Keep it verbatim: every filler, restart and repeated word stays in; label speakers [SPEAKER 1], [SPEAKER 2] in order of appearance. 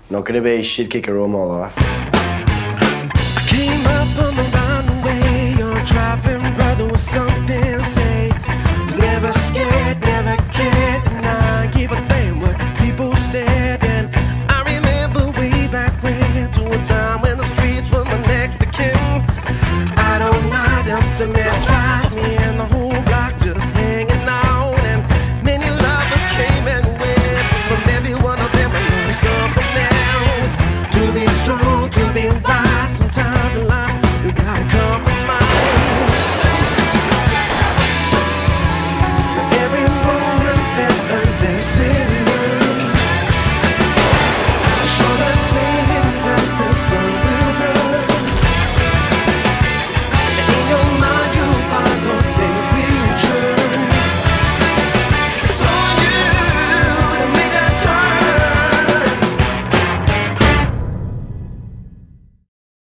[SPEAKER 1] No crepe shit-kicker Roma,
[SPEAKER 2] I came up from around the way, you're driving